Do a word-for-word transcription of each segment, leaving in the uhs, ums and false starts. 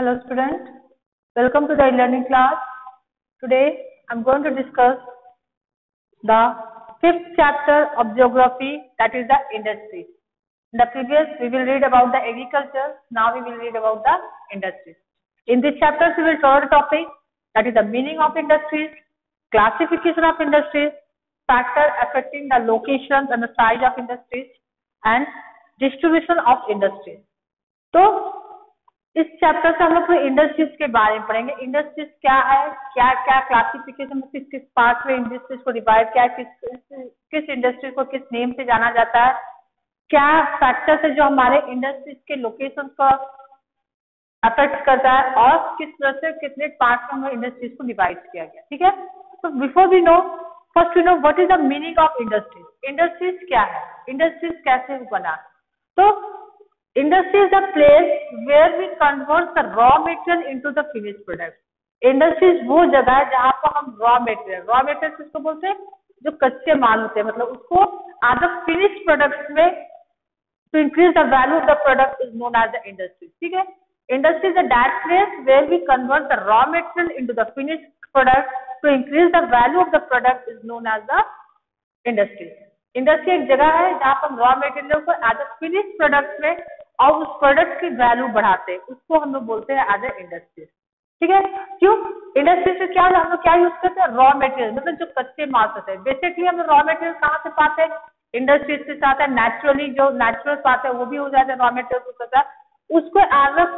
Hello student, welcome to the e-learning class. Today I am going to discuss the fifth chapter of geography, that is the industry. In the previous we will read about the agriculture, now we will read about the industries. In this chapter we will cover the topic that is the meaning of industries, classification of industries, factors affecting the locations and the size of industries and distribution of industries. तो इस chapter से हम लोग industries के बारे में पढ़ेंगे. Industries क्या है, क्या क्या क्लासिफिकेशन में किस किस पार्ट में इंडस्ट्रीज को डिवाइड किया है, किस किस इंडस्ट्री को किस नेम से जाना जाता है, क्या फैक्टर्स है जो हमारे इंडस्ट्रीज के लोकेशन को अफेक्ट करता है और किस तरह से कितने पार्ट में इंडस्ट्रीज को डिवाइड किया गया. ठीक है, तो before we know first we know what is the meaning of industries. Industries क्या है, इंडस्ट्रीज कैसे बना. तो industry is a place where we convert the raw material into the finished product. Industries वो जगह है जहाँ पर हम raw material, raw material किसको बोलते हैं, जो कच्चे माल होते हैं, मतलब उसको as a finished products में to increase the value of the product is known as the industry. ठीक है, industry is a that place where we convert the raw material into the finished product to increase the value of the product is known as the industry. Industry एक जगह है जहाँ पर raw material को as a finish product में और उस product की वैल्यू बढ़ाते हैं, उसको हम लोग बोलते हैं एज ए इंडस्ट्री. ठीक है, क्यों इंडस्ट्री से क्या हम लोग क्या यूज करते हैं, रॉ मटेरियल, मतलब जो कच्चे माल होते हैं. बेसिकली हम रॉ मटेरियल कहाँ से पाते हैं, इंडस्ट्री से पाते हैं. नेचुरली जो नेचुरल पाते हैं वो भी हो जाता है रॉ मटेरियल को, है उसको एज अ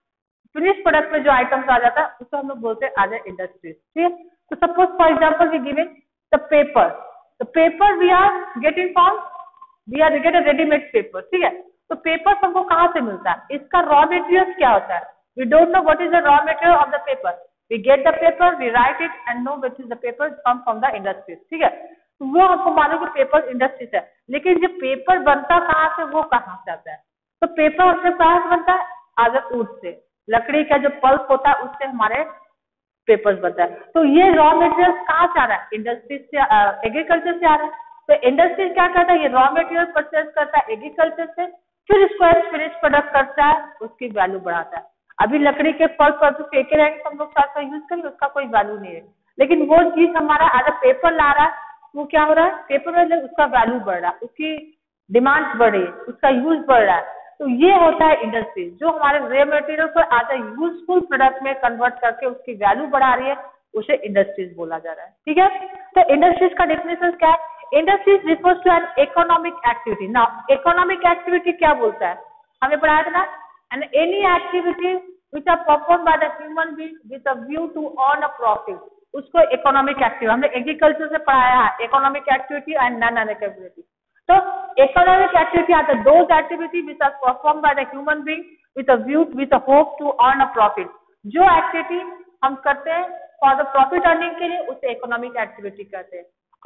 फिनिश प्रोडक्ट में जो आइटम्स आ जाता है उसको हम लोग बोलते हैं एज ए इंडस्ट्री. ठीक है, तो suppose for example we giving the paper. The paper we are getting from, we are get a ready-made paper. ठीक है, तो पेपर हमको कहाँ से मिलता है, इसका रॉ मटेरियल क्या होता है. We don't know what is the raw material of the paper. We get the paper, we write it and know which is the paper come from the industry. ठीक है, तो वो हमको मालूम कि पेपर इंडस्ट्री से है, लेकिन जो पेपर बनता कहाँ से, वो कहाँ से आता है. तो पेपर हमसे कहाँ से बनता है, आज वुड से, लकड़ी का जो पल्प होता है उससे हमारे पेपर्स बनता है. तो ये रॉ मटेरियल कहाँ से आ रहा है, इंडस्ट्री से, एग्रीकल्चर से आ रहा है. तो इंडस्ट्री क्या करता है, ये रॉ मटेरियल परचेज करता है एग्रीकल्चर से, फिर इसको फिनिश प्रोडक्ट करता है, उसकी वैल्यू बढ़ाता है. अभी लकड़ी के पल्प पर फेंके रहेंगे तो हम लोग साथ यूज करेंगे, उसका कोई वैल्यू नहीं है, लेकिन वो चीज हमारा एज अ पेपर ला रहा है, वो क्या हो रहा है, पेपर में उसका वैल्यू बढ़ रहा है, उसकी डिमांड बढ़ रही है, उसका यूज बढ़ रहा है. तो ये होता है इंडस्ट्री, जो हमारे रॉ मटेरियल को एज अ यूजफुल प्रोडक्ट में कन्वर्ट करके उसकी वैल्यू बढ़ा रही है, उसे इंडस्ट्रीज बोला जा रहा है. ठीक है, तो इंडस्ट्रीज का डेफिनेशन क्या है, industries refers to an economic activity. Now economic activity क्या बोलता है, हमें पढ़ाया था ना, and any activity which are perform by the human being with a view to earn a profit, उसको इकोनॉमिक एक्टिविटी. हमने एग्रीकल्चर से पढ़ाया है economic activity and non economic activity. तो economic activity are the those activity which are performed by the human being with a view with a hope to earn a profit. जो activity हम करते हैं for the profit earning के लिए उसे economic activity कहते हैं,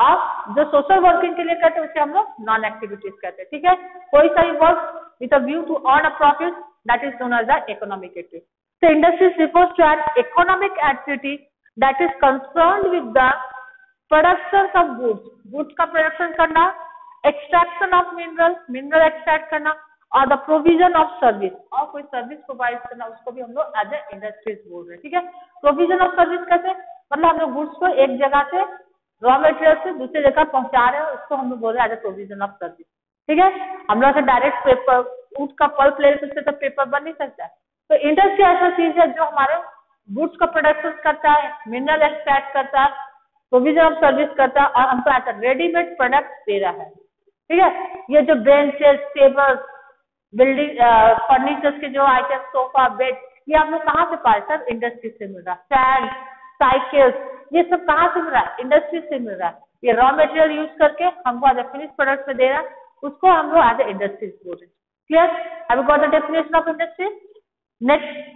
और जो सोशल वर्किंग के लिए करते हैं उसे हम लोग नॉन एक्टिविटीज कहते हैं. ठीक है, कोई सा भी work with a view to earn a profit that is known as the economic activity. So industries refers to an economic activity that is concerned with the production of goods, goods का production करना, extraction of mineral, mineral extract करना, और the provision of service, और कोई service provide करना, उसको भी हम लोग एज ए इंडस्ट्रीज बोल रहे हैं. ठीक है, प्रोविजन ऑफ सर्विस कैसे, मतलब हम लोग गुड्स को एक जगह से रॉ मटेरियल से दूसरी जगह पहुंचा रहे हैं, उसको हम लोग बोल रहे हैं as a provision of service. ठीक है, हम लोग डायरेक्ट पेपर ऊट का पल्प ले उससे तो पेपर बन नहीं सकता है. तो इंडस्ट्री ऐसा चीज है जो हमारे गुड्स का प्रोडक्शन करता है, मिनरल एक्सट्रैक्ट करता है, प्रोविजन ऑफ सर्विस करता है, और हमको ऐसा रेडीमेड प्रोडक्ट दे रहा है. ठीक है, ये जो बेंचेस, टेबल्स, बिल्डिंग फर्नीचर्स के जो आइटम, सोफा, बेड, ये हम लोग कहाँ से पाए, सब इंडस्ट्री से मिल रहा है. फैन, साइकिल्स, ये सब कहाँ से मिल रहा है, इंडस्ट्री से मिल रहा है. ये रॉ मटेरियल यूज करके हमको एज ए फिनिश प्रोडक्ट में दे रहा है, उसको हम लोग एज ए इंडस्ट्रीज बोल रहे हैं. Clear, have you got the definition of industry. Next,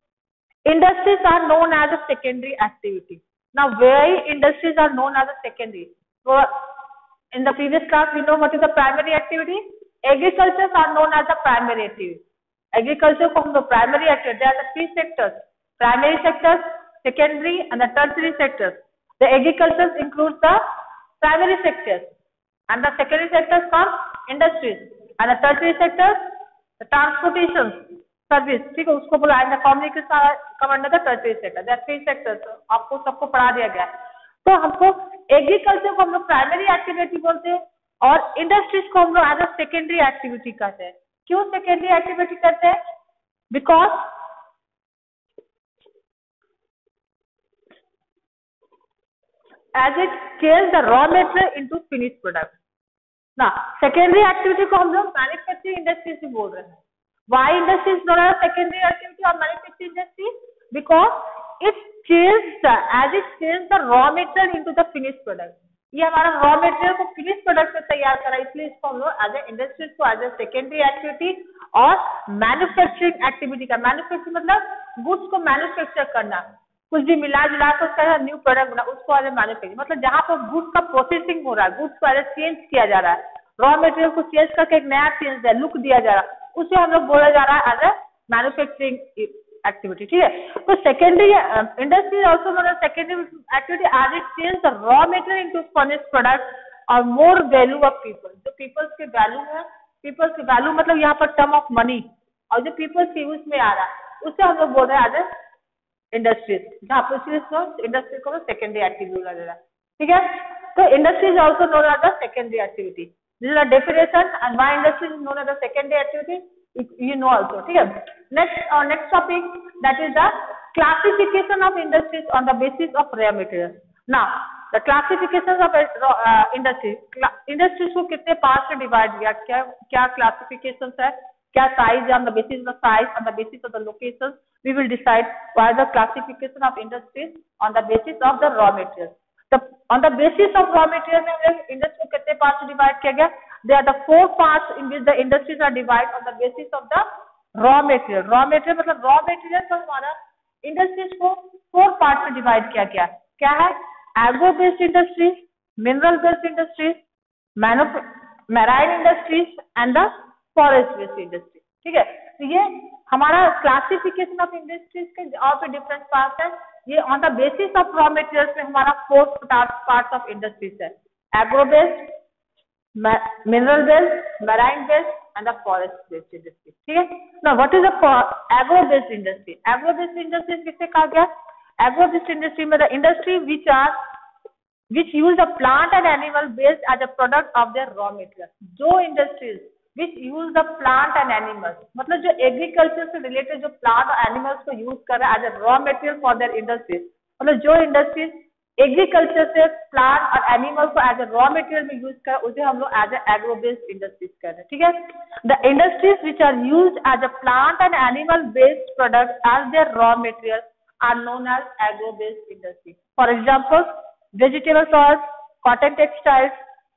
industries are known as a secondary activity. Now where industries are known as a secondary. In the previous class, we know what is the primary activity. Agriculture are known as the primary activity. Agriculture को हम लोग primary activity. There are the three sectors: primary sectors, secondary, and the tertiary sectors. The agriculture includes the primary sectors, and the secondary sectors come industries, and the tertiary sectors, the transportation, service, ठीक है, उसको बोला है communication come under the tertiary sector, that three sectors आपको सबको पढ़ा दिया गया है। तो हमको एग्रीकल्चर को हम लोग प्राइमरी एक्टिविटी बोलते हैं और इंडस्ट्रीज को हम लोग एज अ सेकेंडरी एक्टिविटी करते हैं। क्यों सेकेंडरी एक्टिविटी करते हैं? Because as it change the raw material into finished product ना। सेकेंडरी एक्टिविटी को हम लोग मैन्युफैक्चरिंग इंडस्ट्री से बोल रहे हैं। Why industries known as secondary activity और manufacturing industry? Because it change as it change the raw material into the finished product. ये हमारा रॉ मटेरियल को फिनिश प्रोडक्ट में तैयार करा, इसलिए इसको हम लोग एज ए इंडस्ट्रीज को एज ए सेकेंडरी एक्टिविटी और मैन्युफैक्चरिंग एक्टिविटी का, मैन्युफैक्चरिंग मतलब गुड्स को मैन्युफैक्चर करना, कुछ भी मिला जुला कर उसका न्यू प्रोडक्ट बना, उसको एज ए मैन्युफैक्चरिंग मतलब जहाँ पर गुड्स का प्रोसेसिंग हो रहा है, गुड्स को एज ए चेंज किया जा रहा है, रॉ मटेरियल को चेंज करके एक नया चेंज लुक दिया जा रहा है, उसे हम लोग बोला जा रहा है एज ए मैन्युफैक्चरिंग एक्टिविटी, ठीक है। तो secondary industry also known as secondary activity as it change the raw material into finished product और मोर वैल्यू ऑफ पीपल। जो पीपल्स के वैल्यू है, पीपल्स के वैल्यू मतलब यहाँ पर टर्म ऑफ मनी और जो पीपल्स के यूज में आ रहा है उसे हम लोग बोल रहे हैं एज ए इंडस्ट्रीज, जहाँ पर इंडस्ट्री को सेकेंडरी एक्टिविटी बोला जा रहा है, ठीक है। तो industries also known as the secondary activity. This is the definition and why industries is known as the secondary activity, you know also, ठीक है। next uh, next topic that is the classification of industries on the basis of raw materials. now the classifications of uh, industries, industries को कितने part में divide किया, क्या क्या classifications है, क्या size on the basis of the size, on the basis of the locations we will decide why the classification of industries on the basis of the raw materials. the on the basis of raw materials में industry को कितने part में divide किया गया? There are the four parts in which the industries are divided on the basis of the raw material. Raw material मतलब raw material पर हमारा industries को फोर पार्ट में डिवाइड किया गया। क्या है? Agro based industries, mineral based industries, marine industries and the forest based industry, ठीक है। तो ये हमारा क्लासिफिकेशन ऑफ इंडस्ट्रीज के और भी डिफरेंट पार्ट है। ये on the basis of raw materials में हमारा फोर पार्ट ऑफ इंडस्ट्रीज है, agro based, mineral based, marine based and the forest based industry, ठीक है। now what is the agro based industry? agro based industry किसे कहा गया? agro based industry में the industry which are which use the plant and animal based as a product of their raw material. जो industries which use the plant and animals मतलब जो agriculture से related जो plant और animals को use कर रहा है as a raw material for their industries, मतलब जो industries एग्रीकल्चर से प्लांट और एनिमल को एज ए रॉ मटेरियल में यूज कर उसे हम लोग as a agro based industries कर रहे हैं, ठीक है। The industries which are used as a plant and animal based product as their raw material are known as agro based industry. For example vegetables oil, cotton textiles,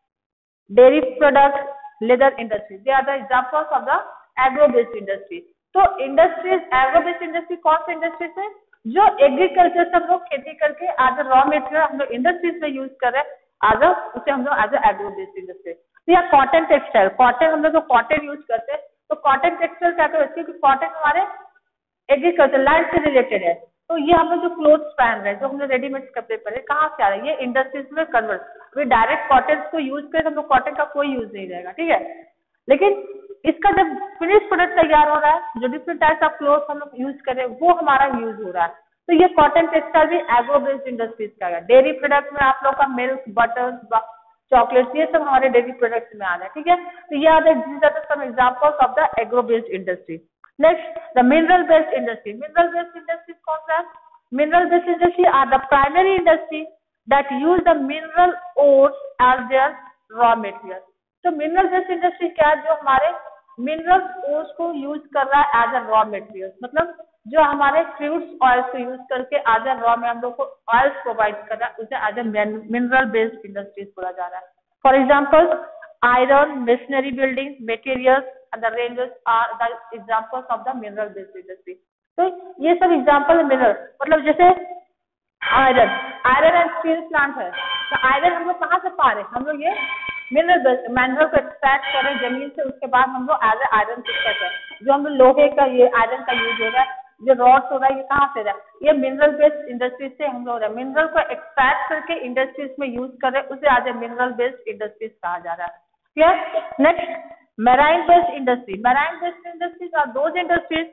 dairy product, leather industry, they are the examples of the agro based industry. तो industries agro based industry कौन सी industries है? जो agriculture से हम लोग खेती करके एज अ रॉ मटेरियल हम लोग इंडस्ट्रीज में यूज कर रहे हैं एज अ उसे हम लोग as a agro based industry. तो या कॉटन टेक्सटाइल, कॉटन हम लोग जो कॉटन यूज करते हैं तो कॉटन टेक्सटाइल क्या करते हैं कि कॉटन हमारे एग्रीकल्चर लैंड से रिलेटेड है। तो ये हम लोग जो क्लोथ्स पहन रहे हैं, जो हम लोग रेडीमेड कपड़े पहन रहे हैं, कहाँ से आ रहे हैं? ये इंडस्ट्रीज में कन्वर्ट, अभी डायरेक्ट कॉटन को यूज करें हम लोग कॉटन का कोई यूज नहीं रहेगा, ठीक है। लेकिन इसका जब फिनिश प्रोडक्ट तैयार हो रहा है, जो डिफरेंट टाइप्स ऑफ क्लोथ हम लोग यूज कर रहे हैं वो हमारा यूज हो रहा है, तो ये कॉटन टेक्सटाइल भी एग्रो बेस्ड इंडस्ट्रीज का है। डेयरी प्रोडक्ट में आप लोग का मिल्क, बटर, चॉकलेट्स, ये सब हमारे डेयरी प्रोडक्ट्स में आ रहा है, ठीक है। तो ये are the some examples of the agro based industry. Next the mineral based industry. Mineral based industries कौन सा है? Mineral based industry are the primary industry that use the mineral ores as their raw material. तो mineral based industry क्या है? जो हमारे mineral ores को use कर रहा है एज अ रॉ मटेरियल, मतलब जो हमारे फ्रूट्स ऑयल को यूज करके एज अ रॉ में हम लोग को ऑयल्स प्रोवाइड कर रहा है, उसे as a mineral based industries बोला जा रहा है। For example iron, machinery, building materials and the ranges are the examples of the mineral based industry. तो ये सब एग्जांपल मिनरल मतलब जैसे iron, iron and steel plant है, तो आयरन हम लोग कहाँ से पा रहे हैं? हम लोग ये मिनरल मिनरल को एक्सट्रैक्ट करें जमीन से, उसके बाद हम लोग एज ए आयरन सिस्टम है, जो हम लोहे का ये आयरन का यूज हो रहा है, जो रॉड्स हो रहा है, ये कहाँ से रहा है? ये मिनरल बेस्ड इंडस्ट्रीज से हम लोग मिनरल को एक्सट्रैक्ट करके इंडस्ट्रीज में यूज कर रहे हैं, उसे as a mineral based industries कहा जा रहा है, ठीक है। Next marine based industry. Marine based industries are those industries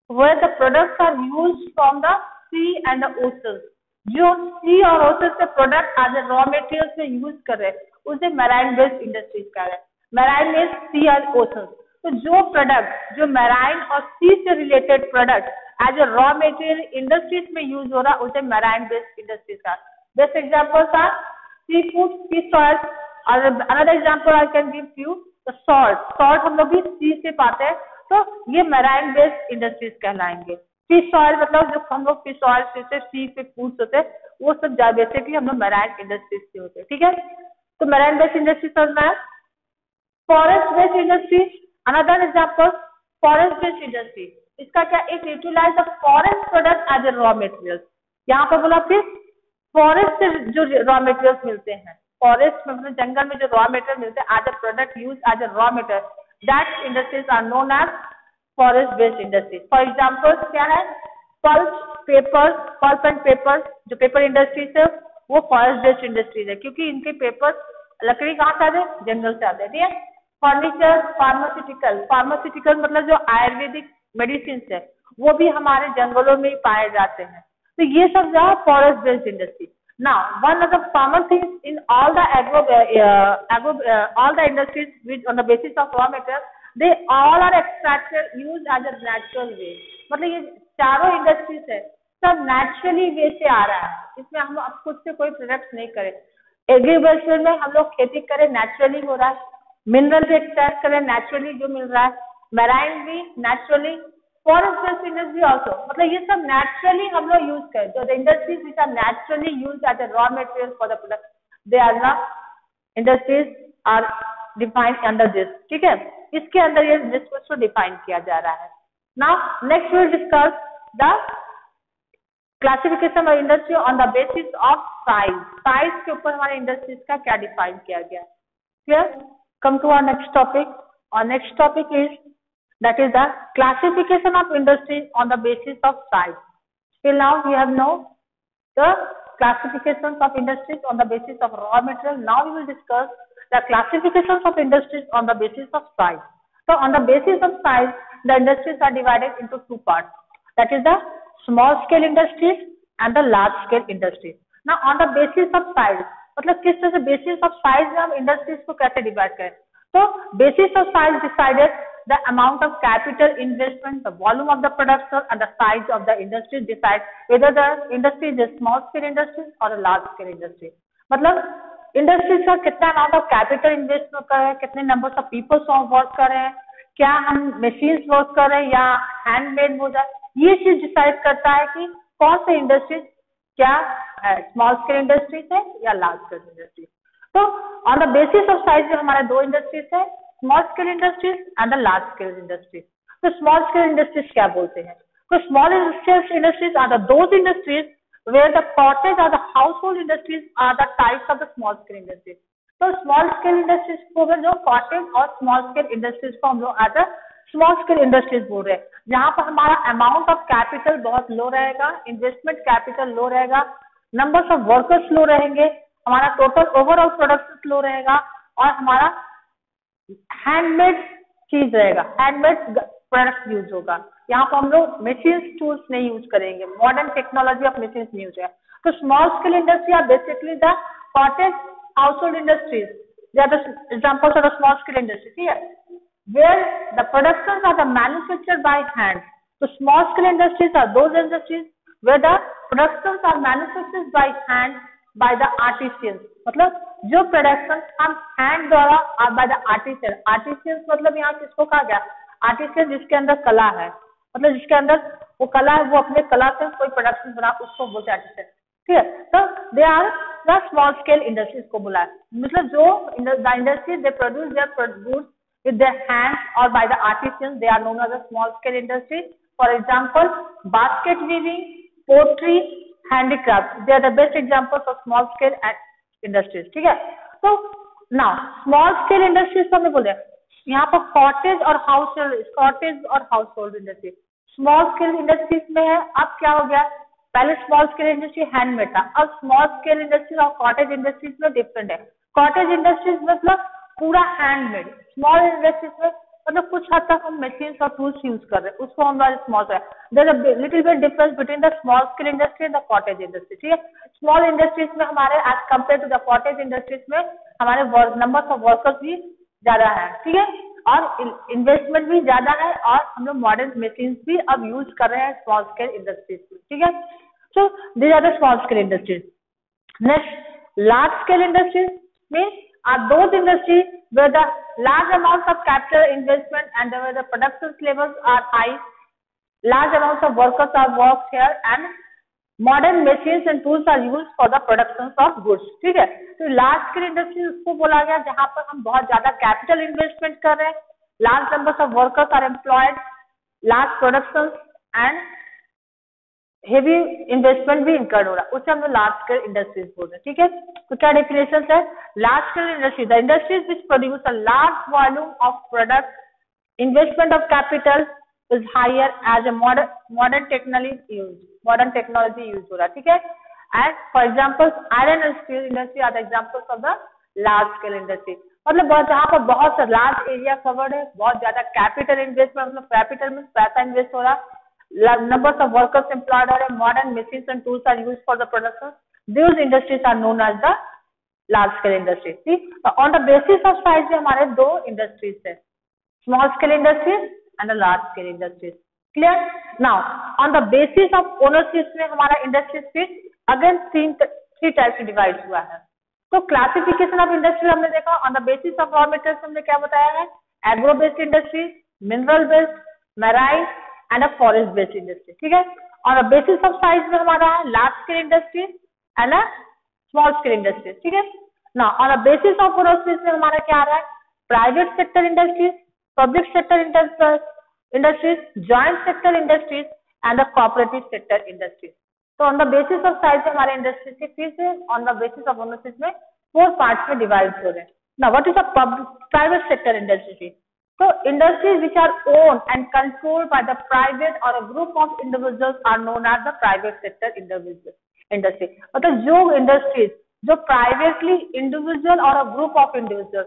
where the products are used from the sea and the oceans. जो सी और ओशन से प्रोडक्ट आज रॉ मटेरियल्स में यूज कर रहे हैं उसे मैराइन बेस्ड इंडस्ट्रीज कह रहे हैं. मैराइन मीन्स सी और ओशन. तो जो प्रोडक्ट जो मैराइन और सी से related product as a raw material industries में यूज हो रहा है उसे मैराइन बेस्ड इंडस्ट्रीज का. Best examples are seafood, fish oil. और another example I can give you the salt. Salt हम लोग भी सी से पाते हैं तो ये मैराइन बेस्ड इंडस्ट्रीज कहलाएंगे. फिश ऑयल मतलब जो हम लोग फिश ऑयल से सी से फूड्स होते हैं वो सब बेसिकली हम लोग मैराइन इंडस्ट्रीज से होते हैं. ठीक है, तो मैराइन बेस्ड इंडस्ट्रीज समझना है. Forest based industries, another example forest based industry. इसका क्या, it utilize the forest product as a raw material. यहाँ पर बोला फिर फॉरेस्ट से जो रॉ मटेरियल्स मिलते हैं, फॉरेस्ट में मतलब जंगल में जो रॉ मटेरियल मिलते हैं as a product use as a raw material, that industries are known as forest based industry. For example क्या है, pulp paper, pulp and paper जो पेपर इंडस्ट्रीज है वो फॉरेस्ट बेस्ड इंडस्ट्रीज है क्योंकि इनके पेपर लकड़ी कहाँ से आते हैं, जंगल से आते हैं. ठीक है. Furniture, pharmaceutical. फार्मास्यूटिकल मतलब जो आयुर्वेदिक मेडिसिन है वो भी हमारे जंगलों में ही पाए जाते हैं. तो ये सब जो है forest based industry. Now one of the common things in all the agro agro all the industries which on the basis of raw material they all are extracted used as a natural way. मतलब ये चारों industries है सब naturally वे से आ रहा है. इसमें हम अब खुद से कोई प्रोडक्ट नहीं करें. एग्रीकल्चर में हम लोग खेती करें नेचुरली हो रहा है. मिनरल भी एक्सट्रैक्ट करें नेचुरली जो मिल रहा है. मैराइन भी naturally. Forest based industry also मतलब ये सब नेचुरली हम लोग यूज करें. जो the industries which are naturally use as a raw material for the product they are the industries are defined under this. ठीक है, इसके अंदर ये इंडस्ट्रीज को डिफाइन किया जा रहा है. Now next will discuss the classification of industry on the basis of size. Size के ऊपर हमारे इंडस्ट्रीज का क्या डिफाइन किया गया. Clear. Come to our next topic. और next topic is that is the classification of industries on the basis of size. Till now we have know the classifications of industries on the basis of raw material. Now we will discuss the classifications of industries on the basis of size. So on the basis of size, the industries are divided into two parts. That is the small scale industries and the large scale industries. Now on the basis of size, मतलब किस तरह से basis of size में हम industries को कैसे divide करें. So basis of size decided the amount of capital investment, the volume of the production and the size of the industry decide whether the industry is a small scale industry or a large scale industry. मतलब industries का कितना amount of capital invest कर रहे हैं, कितने number of people's work कर रहे हैं, क्या हम मशीन्स वर्क कर रहे हैं या हैंडमेड हो जाए, ये चीज डिसाइड करता है कि कौन से इंडस्ट्रीज क्या है, स्मॉल स्केल इंडस्ट्रीज है या लार्ज स्केल इंडस्ट्रीज. तो on the basis of size में हमारे दो इंडस्ट्रीज है, small scale industries and the large scale industries. तो स्मॉल स्केल इंडस्ट्रीज क्या बोलते हैं, तो small scale industries are the those industries where the cottage or the household industries are the types of the small scale industries. तो small scale industries को जो cottage और small scale industries को हम लोग as a small scale industries बोल रहे हैं, जहाँ पर हमारा amount of capital बहुत लो रहेगा, investment capital लो रहेगा, numbers of workers लो रहेंगे, हमारा total overall production लो रहेगा और हमारा handmade चीज रहेगा, handmade प्रोडक्ट यूज होगा. यहाँ पर हम लोग मशीन्स टूल्स नहीं यूज करेंगे, मॉडर्न टेक्नोलॉजी ऑफ मशीन्स नहीं यूज है. तो small scale industry are basically the cottage household industries, they are the examples of the small scale industry. ठीक है, where the productions are the manufactured by hand. तो small scale industries are those industries where the productions are manufactured by hand by the artisans. मतलब जो production हम hand द्वारा और by the artisan. Artisans मतलब यहाँ किसको कहा गया, आर्टिस्ट जिसके अंदर कला है, मतलब जिसके अंदर वो कला है वो अपने कला से कोई प्रोडक्शन बना उसको बोलते हैं आर्टिस्ट. ठीक है, तो they are the small scale industries को बोला है. मतलब जो the industry they produce their goods with their hands और by the artisans, they are known as the small scale industry. For example basket weaving, pottery, handicraft, they are the best examples of small scale industries. ठीक है, तो now small scale industries को हमने बोले यहाँ पर cottage और house cottage और household industry small scale industries में है. अब क्या हो गया, पहले स्मॉल स्केल इंडस्ट्री हैंडमेड था, अब स्मॉल स्केल इंडस्ट्रीज और कॉटेज इंडस्ट्रीज में डिफरेंट है. कॉटेज इंडस्ट्रीज मतलब पूरा हैंडमेड, स्मॉल इंडस्ट्रीज में मतलब कुछ हद तक हम मशीन्स और टूल्स यूज कर रहे हैं, उसको हम small there a little bit difference between the small scale industry and the cottage industry. ठीक है, स्मॉल इंडस्ट्रीज में हमारे as compare to the cottage industries में हमारे नंबर ऑफ वर्कर्स भी ज्यादा है। ठीक है, और इन्वेस्टमेंट भी ज्यादा है और हम लोग मॉडर्न मशीन्स भी अब यूज कर रहे हैं स्मॉल स्केल इंडस्ट्रीज में। ठीक है, so these are the small scale industries. Next, large scale industries means are those industries where the large amounts of capital investment and where the production levels are high, large amounts of workers are worked here and modern machines and tools are used for the production of goods। ठीक है, तो large scale industry उसको बोला गया जहां पर हम बहुत ज्यादा कैपिटल इन्वेस्टमेंट कर रहे हैं, large numbers of workers are employed, large production and heavy investment भी इंकर्ड हो रहा है, उससे हम लोग लार्ज स्केल इंडस्ट्रीज बोल रहे हैं। ठीक है, तो क्या डेफिनेशन है? Large scale industry the industries which produce a large volume of product, investment of capital is higher as a modern modern technology use modern technology use हो रहा है। ठीक है, and for example iron and steel industry are the examples of the large scale industry. मतलब बहुत जहाँ पर बहुत सा लार्ज एरिया कवर्ड है, बहुत ज्यादा कैपिटल इन्वेस्टमेंट, मतलब कैपिटल में पैसा इन्वेस्ट हो रहा है, numbers of workers employed or modern machines and tools are used for the production, these industries are known as the large scale industry। see on the basis of size में हमारे दो industries है, small scale industries and the large scale industries। clear? now on the basis of ownership में हमारा industries फिर again तीन three types से divide हुआ है। तो classification of industry हमने देखा, on the basis of raw materials हमने क्या बताया है, agro based industry, mineral based, marine and a forest based industry. ठीक है, और बेसिस ऑफ साइज में हमारा है large scale industry and a small scale industry. ठीक है, ना और बेसिस ऑफ इंडस्ट्रीज में हमारा क्या आ रहा है, private sector industries, public sector industries, joint sector industries and the cooperative sector industries. तो on the basis of size हमारे इंडस्ट्री के फिर से on the basis of ownership में फोर पार्ट्स में डिवाइड हो रहे हैं। ना what is a private sector industry? So industries which are owned and controlled by the private or a group of individuals are known as the private sector individual industry। मतलब जो industries जो privately individual और a group of individual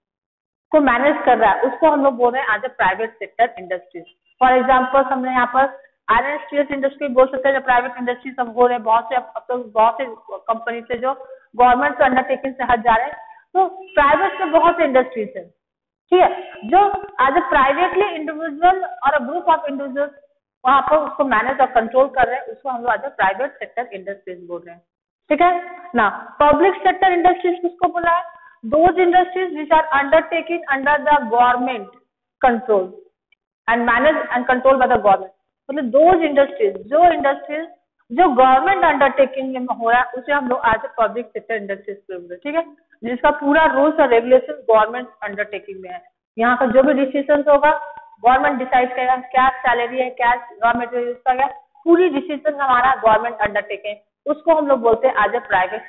को manage कर रहा है उसको हम लोग बोल रहे हैं as a private sector industries. For example हमने यहाँ पर आयरन स्टील इंडस्ट्री बोल सकते हैं, जो प्राइवेट इंडस्ट्री सब हो रहे हैं, बहुत से अब तो बहुत से कंपनी से जो गवर्नमेंट के अंडरटेकिंग से हट जा रहे हैं, तो प्राइवेट में बहुत से इंडस्ट्रीज है। ठीक है, जो एज ए प्राइवेटली इंडिविजुअल और अ ग्रुप ऑफ इंडिविजुअल्स वहां पर उसको मैनेज और कंट्रोल कर रहे हैं, उसको हम लोग as a private sector industries बोल रहे हैं। ठीक है ना, पब्लिक सेक्टर इंडस्ट्रीज किसको बोला है, those industries which are undertaking under the government control and manage and control by the government. मतलब दोज इंडस्ट्रीज जो इंडस्ट्रीज जो गवर्नमेंट अंडरटेकिंग में हो रहा है उसे हम लोग as a public sector industries बोल रहे हैं। ठीक है, जिसका पूरा रूल्स और रेगुलेशन गवर्नमेंट अंडरटेकिंग में है, यहाँ का जो भी डिसीजन होगा गवर्नमेंट डिसाइड करेगा, क्या सैलरी है, क्या रॉ मटेरियल का, क्या पूरी डिसीजन हमारा गवर्नमेंट अंडरटेकिंग, उसको हम लोग बोलते हैं as a private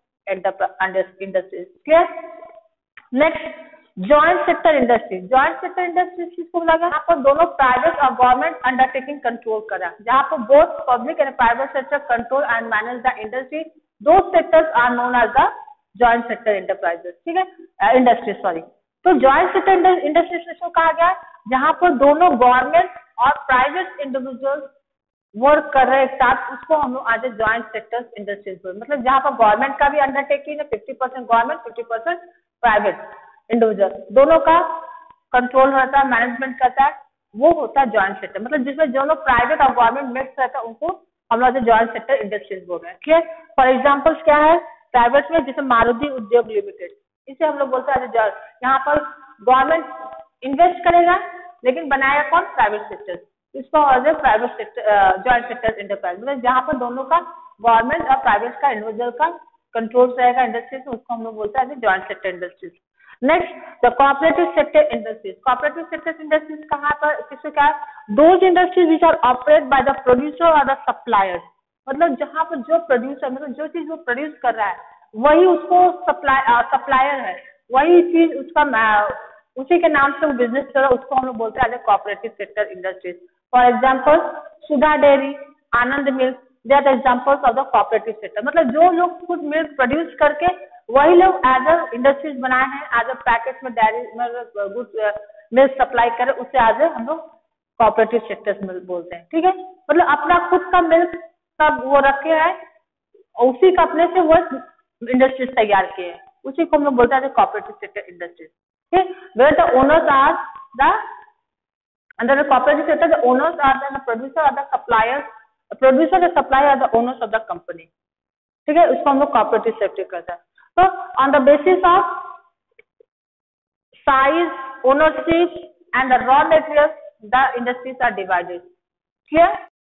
sector industries. Clear? Next joint sector industry. Joint sector industry किसको बोला गया, यहाँ पर दोनों प्राइवेट और गवर्नमेंट अंडरटेकिंग कंट्रोल करा, जहाँ पर both public and private sector control and manage the industry, दो sectors are known as the joint sector enterprises. ठीक है, इंडस्ट्री सॉरी। तो जॉइंट सेक्टर इंडस्ट्रीज को कहा गया जहां पर दोनों गवर्नमेंट और प्राइवेट इंडिविजुअल्स वर्क कर रहे हैं साथ, उसको हम लोग आज जॉइंट सेक्टर इंडस्ट्रीज बोलते हैं। मतलब जहां पर गवर्नमेंट का भी अंडरटेकिंग है, fifty percent government fifty percent private individual, दोनों का कंट्रोल रहता है, मैनेजमेंट करता है, वो होता है जॉइंट सेक्टर। मतलब जिसमें जो लोग प्राइवेट और गवर्नमेंट मिक्स रहता है उनको हम लोग जॉइंट सेक्टर इंडस्ट्रीज बोल रहे हैं। क्लियर? फॉर एग्जाम्पल्स क्या है, प्राइवेट में जैसे मारुति उद्योग लिमिटेड, इसे हम लोग बोलते हैं यहाँ पर गवर्नमेंट इन्वेस्ट करेगा लेकिन बनाएगा कौन, प्राइवेट सेक्टर, इसको as a private sector joint sector enterprise. मतलब जहाँ पर दोनों का गवर्नमेंट और प्राइवेट का इंडिविजुअल का कंट्रोल रहेगा इंडस्ट्रीज, उसको हम लोग बोलते हैं joint sector industries. Next the cooperative sector industries. Cooperative sector industries कहाँ पर किससे क्या है, those industries which are operate by the producer और द सप्लायर्स। मतलब जहाँ पर जो प्रोड्यूसर मतलब जो चीज वो प्रोड्यूस कर रहा है वही उसको सप्लाई सप्लायर है, वही चीज उसका उसी के नाम से वो बिजनेस कर रहा है, उसको हम लोग बोलते हैं cooperative sector industries. For example Sudha dairy, Anand milk, they are the examples of the cooperative sector. मतलब जो लोग खुद मिल्क प्रोड्यूस करके वही लोग एज अ इंडस्ट्रीज बनाए हैं, एज अ पैकेट में डेयरी गुड मिल्क सप्लाई करे उसे आज हम लोग कोऑपरेटिव सेक्टर्स में बोलते हैं। ठीक है, मतलब अपना खुद का मिल्क सब वो रखे हैं, उसी का अपने से वो इंडस्ट्रीज तैयार किए हैं, उसी को हम लोग बोलते हैं कोऑपरेटिव सेक्टर इंडस्ट्रीज। ठीक, where the owners are the under the cooperative sector the owners are the producer are the suppliers, producer the supplier are the owners of the company. ठीक है, उसको हम लोग कोऑपरेटिव सेक्टर कहते हैं। तो on the basis of size, ownership and the raw materials, the industries are divided. Clear?